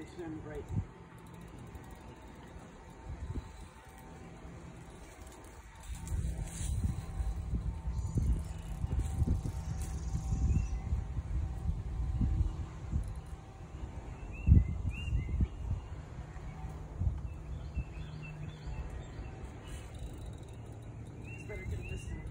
turn right. Better get this one.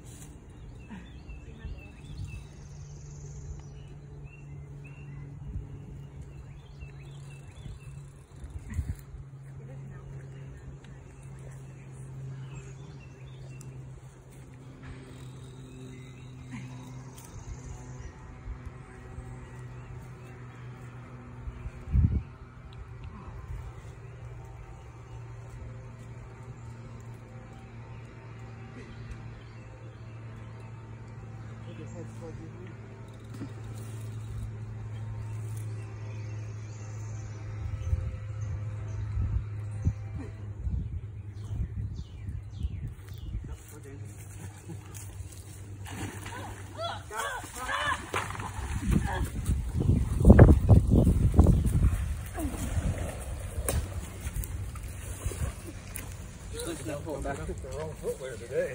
I took the wrong footwear today.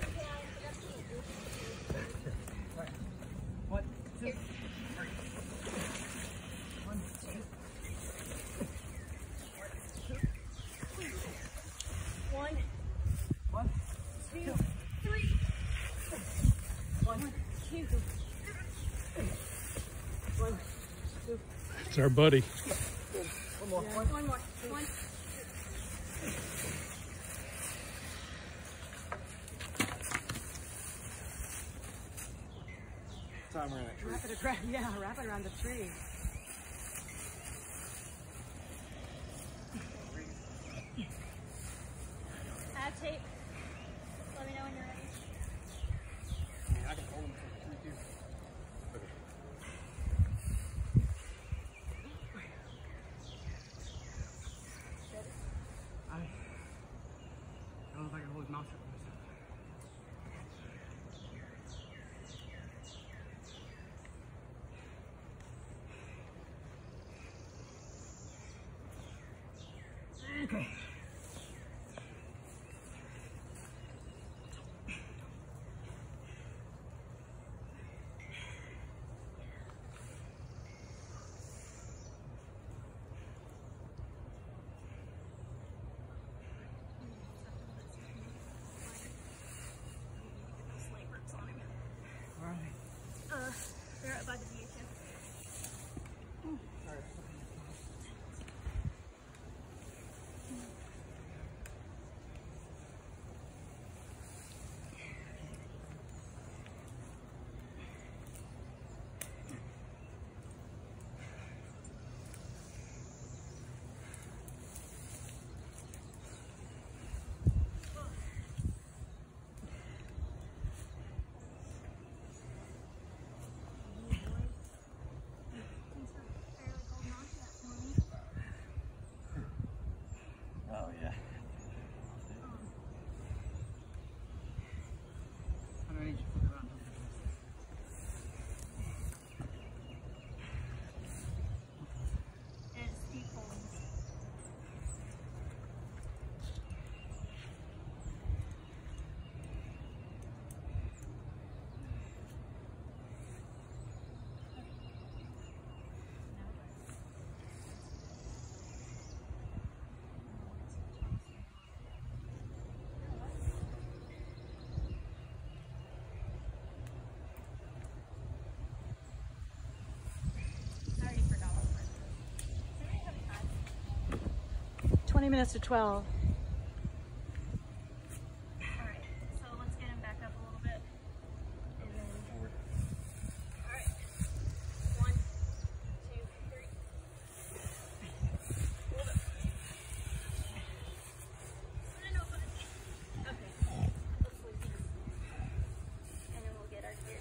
One, two, three. One, two, three. One, two. One, two. It's our buddy. One more. One more. One. Time around that tree. Wrap it around the tree. Add tape. Let me know when you're ready. Yeah, I can hold them from the tree too. I don't know if I can hold his mouth shut for myself. Okay. All right. They're up by the VHF. All right. Oh yeah. How do I need you to flip around? And it's deep holding. I already forgot what part it was. 20 minutes to 12. Alright, so let's get him back up a little bit. And then alright. 1, 2, 3. Hold it. No, buddy. Okay. Let's leave these. And then we'll get our gear.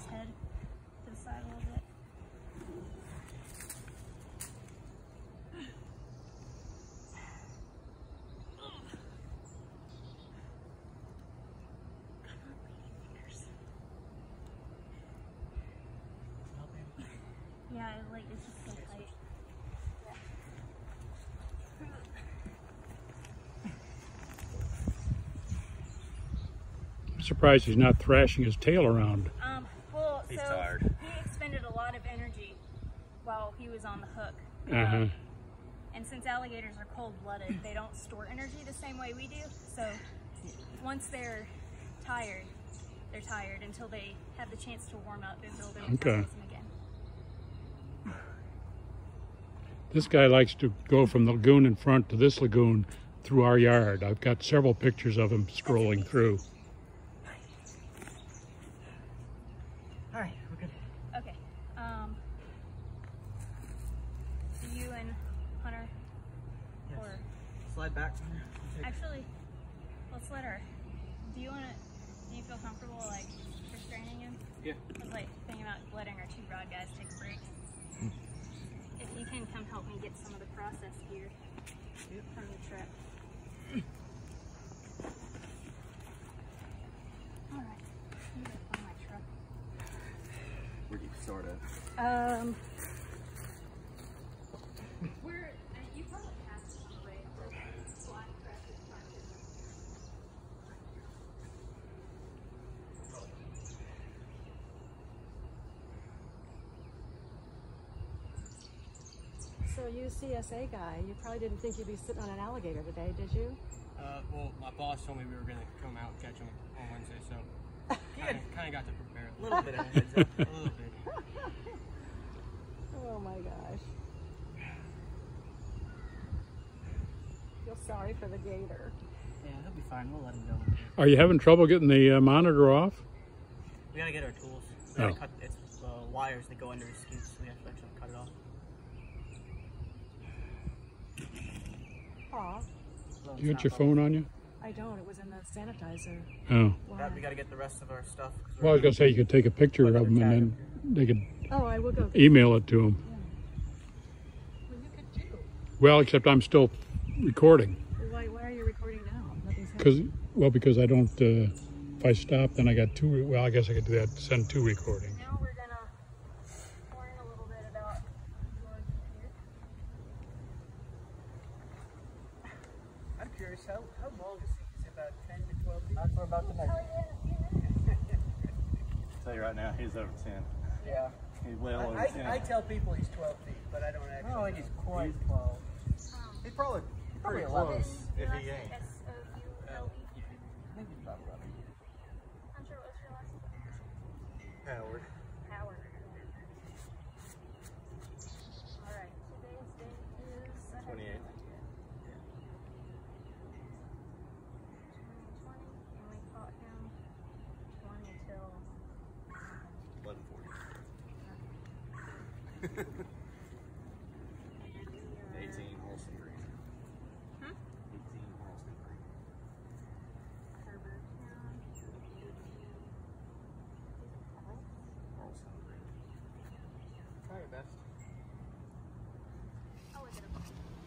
his head to the side a little bit. Yeah, like it's just so tight. I'm surprised he's not thrashing his tail around. Well, He's so tired. he expended a lot of energy while he was on the hook. Uh-huh. And since alligators are cold-blooded, they don't store energy the same way we do. So once they're tired until they have the chance to warm up and build their metabolism again. This guy likes to go from the lagoon in front to this lagoon through our yard. I've got several pictures of him scrolling through. All right, we're good. Okay. So you and Hunter, Yes. or Slide back. actually, let's let her. Do you feel comfortable like restraining him? Yeah. I was like thinking about letting our two rod guys take a break. If you can come help me get some of the process gear from the trip. All right. I'm gonna find my truck. Where do you start at? We're you probably passed us on the way. Black Crescent Park. So you CSA guy, you probably didn't think you'd be sitting on an alligator today, did you? Well, my boss told me we were gonna come out and catch them on Wednesday, so kind of got to prepare a little bit of a heads up, a little bit. Oh my gosh. Feel sorry for the gator. Yeah, he'll be fine. We'll let him go. Are you having trouble getting the monitor off? We gotta get our tools. We Oh. gotta cut it's wires that go under his scoots, so we have to actually cut it off. Aw, You got your phone on you? I don't. It was in the sanitizer. Oh. Why? We gotta get the rest of our stuff. 'Cause Well, I was going to say you could take a picture of them and then they could Oh, I will go. email it to them. Well, you could too. Well, except I'm still recording. Why are you recording now? Nothing's Because I don't, if I stop, then I got two, well, I guess I could do that, send two recordings. Now we're gonna learn a little bit about yours here. I'm curious, how long is he? Is it about 10 to 12 feet? That's what we're about to measure. I'll tell you right now, he's over 10. Yeah. He's well over 10. I tell people he's 12 feet, but I don't actually. I don't think he's quite 12. He's probably pretty 11. close. If he ain't. S-O-U-L-E. I think he's about 11. Hunter, what's your last name? Howard. Howard. Alright, today's date is 28. 2020, and we caught him 20 till 11:40. and we are 18 Holston Creek. 18 Holston Creek. Herbert Town. Holston Creek. Try your best. I'll look it up.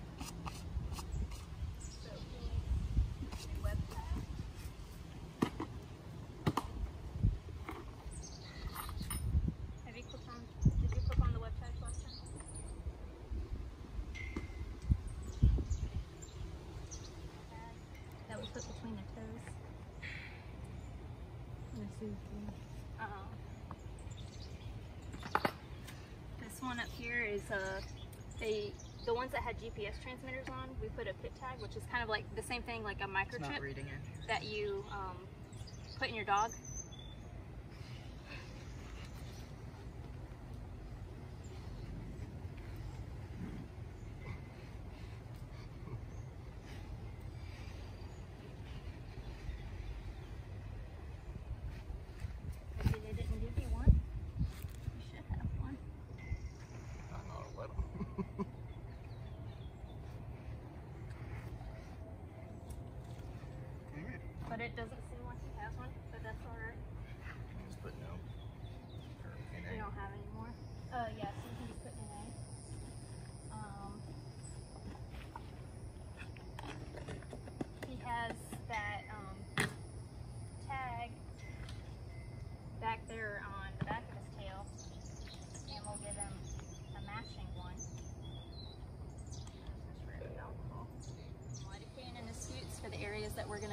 So, website. Did you click on the website last time? That we put between the toes. Let's see. This one up here is the ones that had GPS transmitters on. We put a pit tag, which is kind of like the same thing, like a Not microchip reading it. that you put in your dog. Maybe they didn't give you one. You should have one. I know, let him. But it doesn't seem like he has one, but that's alright.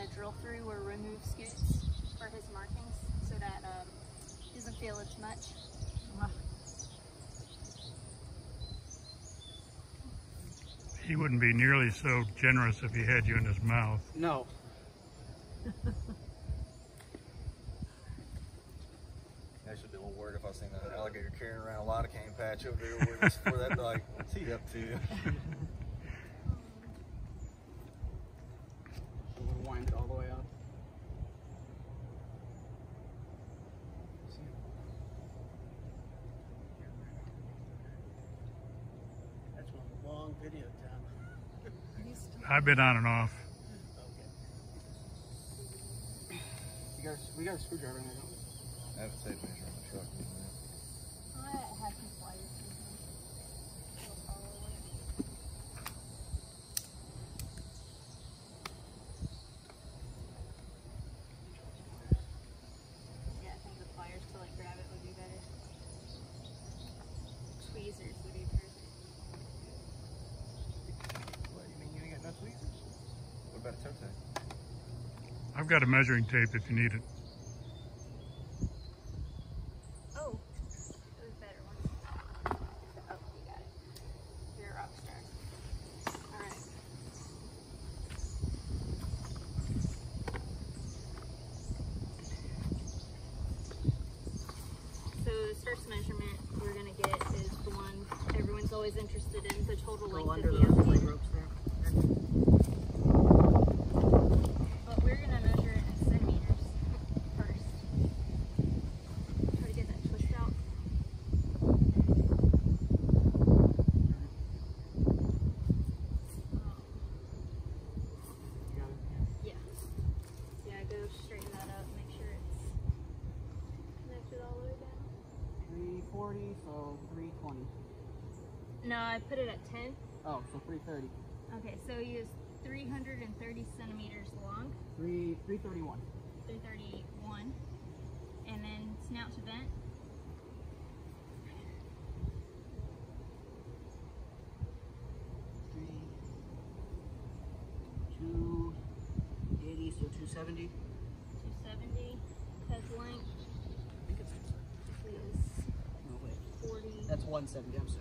to drill through or remove scoots for his markings so that he doesn't feel as much. He wouldn't be nearly so generous if he had you in his mouth. No. I should be a little worried if I seen an alligator carrying around a lidocaine patch over there with us for that, like, what's he up to? We'll wind it all the way up. That's one long video, Tom. I've been on and off. Okay. We got a screwdriver in there, don't we? I have a tape measure on the truck. I have some pliers in here. It'll follow it. Yeah, I think the pliers to like grab it would be better. Tweezers would be perfect. What, you mean you ain't got no tweezers? What about a toe tape? I've got a measuring tape if you need it. Oh, those better ones. Oh, you got it. You're a rock star. Alright. So this first measurement we're going to get is the one everyone's always interested in, the total length of the alligator. ropes there. But we're going to measure it in centimeters first. Try to get that twist out. You got it? Yeah. Yeah, go straighten that up, make sure it's connected all the way down. 340, so 320. No, I put it at 10. Oh, so 330. Okay, so he is 330 centimeters long, 331. 331, and then snout to vent. Two 280, so 270. 270. Head length I think it's is no wait. 40. That's 170. I'm sorry.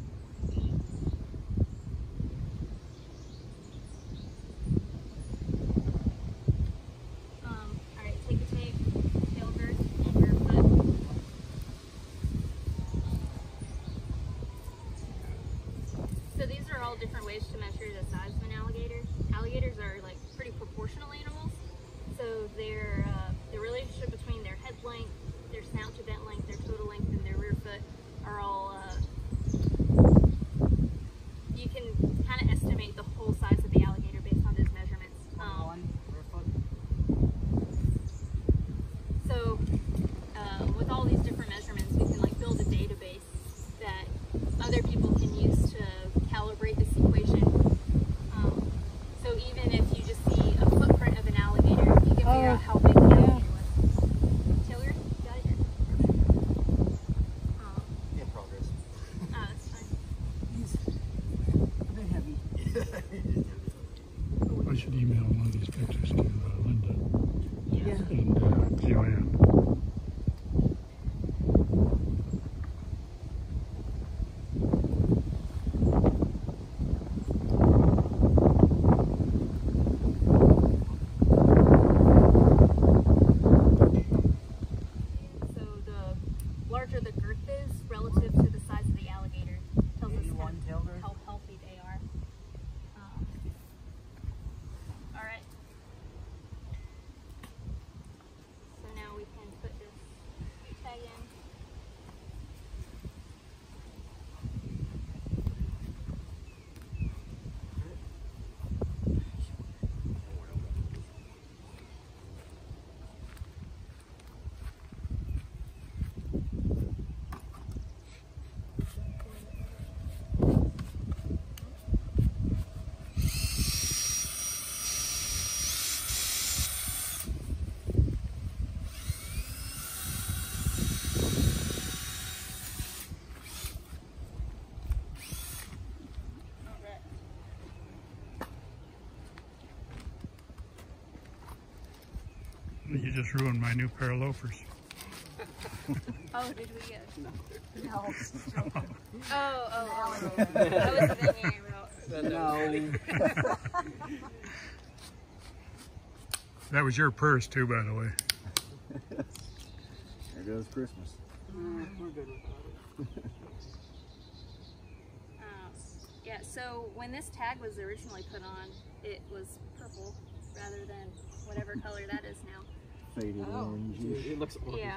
Alright, take a tape, tail girth, and your foot. So these are all different ways to measure the size of an alligator. Alligators are like pretty proportional animals. So their relationship between their head length, their snout to vent length, their total length, and their rear foot are all, you can kind of estimate the whole size of the alligator based on those measurements. Rear foot. So with all these different measurements, we can like build a database that other people can use to calibrate this equation. So even if you just see a footprint of an alligator, you can figure out how big the alligator was. Taylor, you got it here? In progress. That's fine. He's a bit heavy. I should email one of these pictures to Linda Yeah. and Joanne. So the larger the girth is relative to the size of the alligator tells us 81 tail girth. how healthy they are. All right. So now we can put this tag in. You just ruined my new pair of loafers. Oh, did we get? No. Oh. I was thinking about. No. That was your purse too, by the way. There goes Christmas. We're good with that. Yeah, so when this tag was originally put on, it was purple rather than whatever color that is now. Faded orange. It looks orange. Yeah.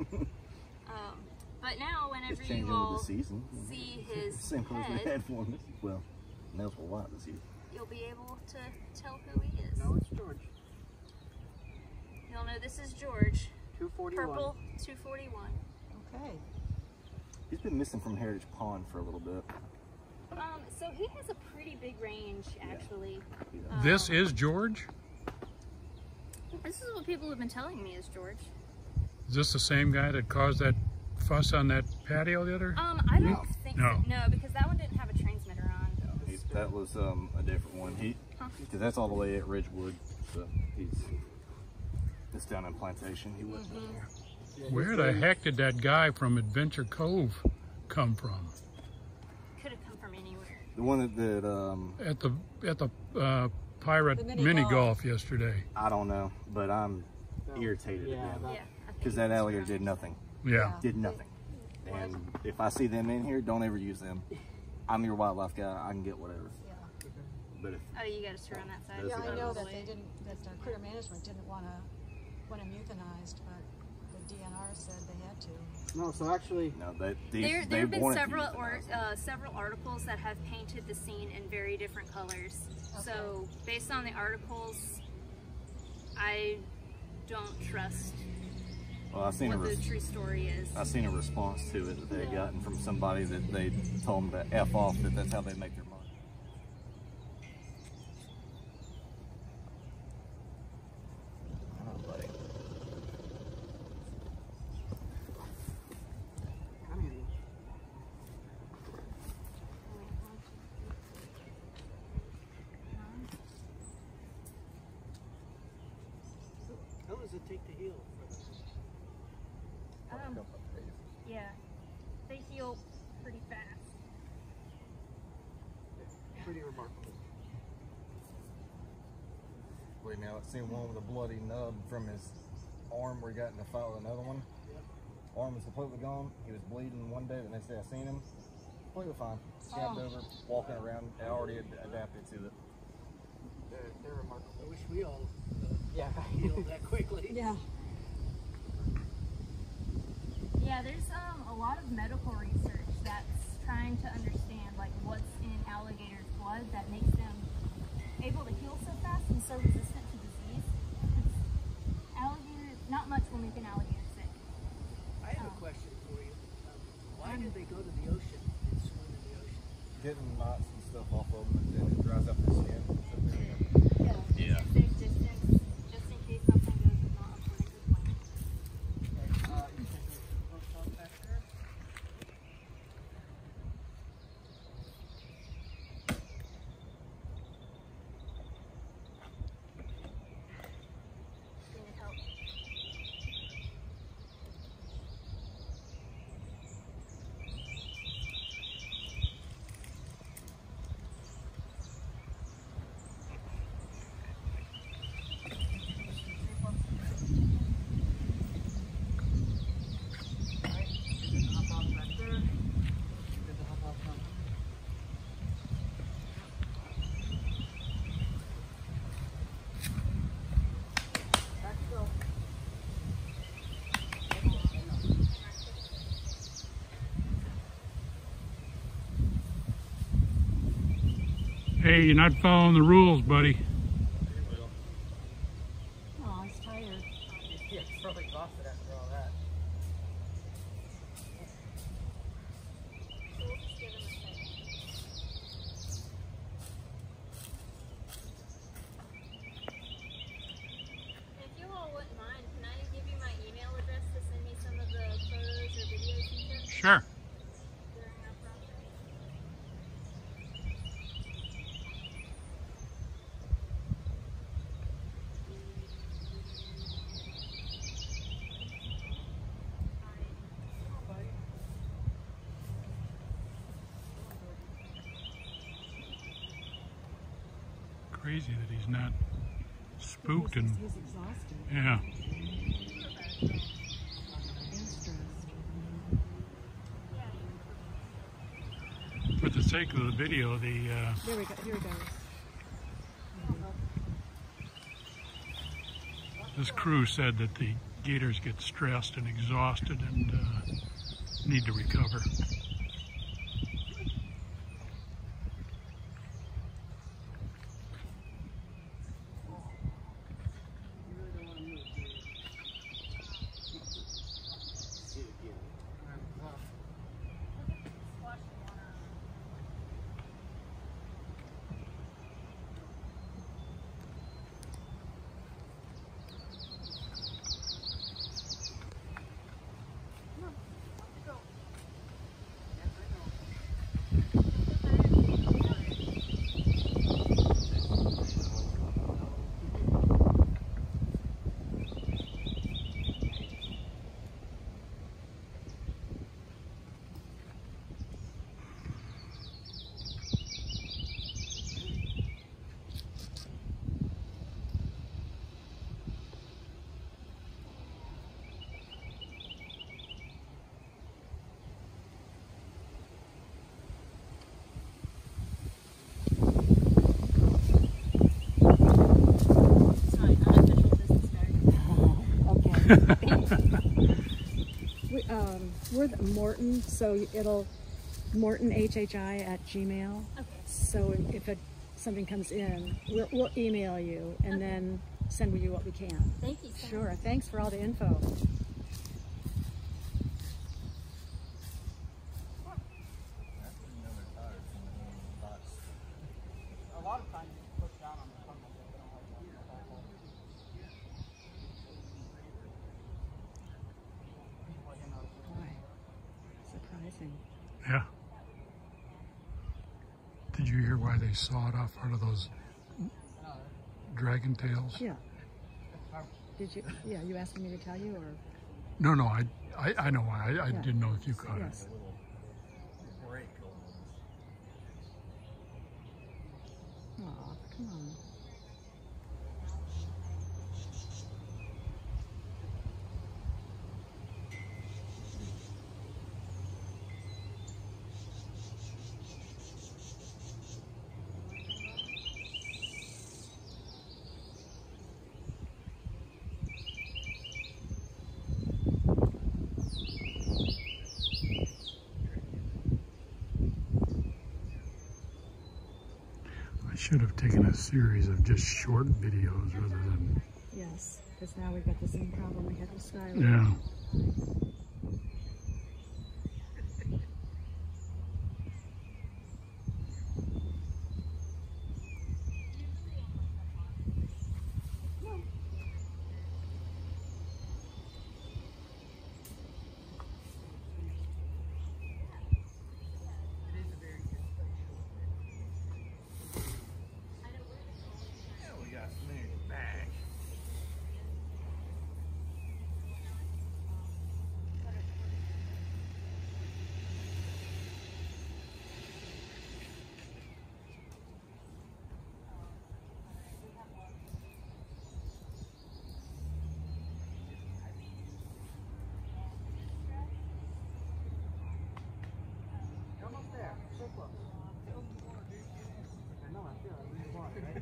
But now, whenever Just you changing all with the season. see his Same colors we head, had for him. Well, nails were white this year. you'll be able to tell who he is. No, it's George. You'll know this is George. 241. Purple 241. Okay. He's been missing from Heritage Pond for a little bit. So he has a pretty big range, actually. This is George? This is what people have been telling me is George. Is this the same guy that caused that fuss on that patio the other? I don't think No. so. No, because that one didn't have a transmitter on. That was a different one. Because that's all the way at Ridgewood. So it's down in Plantation. He wasn't down here. Where the heck did that guy from Adventure Cove come from? Could have come from anywhere. The one that At the Pirate The mini golf. golf yesterday. I don't know, but I'm irritated Yeah, at them. Yeah. Because that alligator did nothing. Yeah. Did nothing. And if I see them in here, don't ever use them. I'm your wildlife guy. I can get whatever. Yeah. But if Oh, you got to turn on that side. That's Yeah, I know that Probably. they didn't, that Critter Management didn't want them euthanized, but the DNR said they had to. No, so actually, no, There they have been wanted to several euthanize them. several articles that have painted the scene in very different colors. So based on the articles, I don't trust Well, I seen what the true story is. I seen a response to it that they had gotten from somebody that they told them to F off, that that's how they make their money. Oh, buddy. I mean, how long does it take to heal? Yeah, they heal pretty fast. Pretty remarkable. Wait, now let's see one with a bloody nub from his arm where he got in a fight with another one. Arm was completely gone. He was bleeding one day. The next day I seen him. Completely fine. Scabbed over, walking around, and already adapted to it. They're remarkable. I wish we all healed that quickly. Yeah. Yeah, there's a lot of medical research that's trying to understand like what's in alligators' blood that makes them able to heal so fast and so resistant to disease. Alligators, not much will make an alligator sick. I have a question for you. Why do they go to the ocean and swim in the ocean? Getting knots and stuff off of them, and it dries up their skin. Yeah. If there's distance, just in case something goes not according to plan. You think there's a post on back there? Do you need help? Hop off back there. Good to hop off now. Back to go. Hey, you're not following the rules, buddy. Oh, he's tired. Yeah, it's probably exhausted after all that. So we'll just give him a second. If you all wouldn't mind, can I give you my email address to send me some of the photos or videos you took Sure. during that process? crazy that he's not spooked and He's exhausted yeah. and stressed. For the sake of the video, There we go. Here he goes. this crew said that the gators get stressed and exhausted and need to recover. It's my unofficial business card. We're the Morton, so it'll mortonhhi@gmail. Okay. So if something comes in, we'll email you and then send you what we can. Thank you so Sure. much. Thanks for all the info. That's another tire from the one with the box. A lot of times you push down on the tunnel, but they don't like that. Boy, surprising. Yeah. Did you hear why they sawed off part of those dragon tails? Yeah. Did you? Yeah, you asking me to tell you, or? No, I know why. I Yeah. didn't know if you caught Yes. A little break on Aw, come on. I should have taken a series of just short videos rather than, Yes, because now we've got the same problem we had with Skylar. yeah. Yeah, we got Snoop back. Almost there. So close. I know, I feel it. We want, right?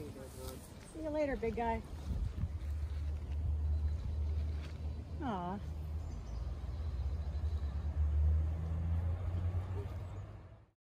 See you later, big guy. Aw.